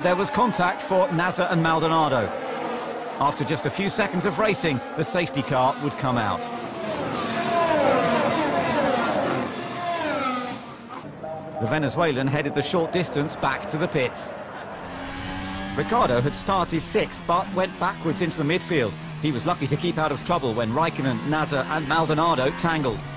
there was contact for Nasr and Maldonado. After just a few seconds of racing, the safety car would come out. The Venezuelan headed the short distance back to the pits. Ricciardo had started 6th, but went backwards into the midfield. He was lucky to keep out of trouble when Raikkonen, Nasr and Maldonado tangled.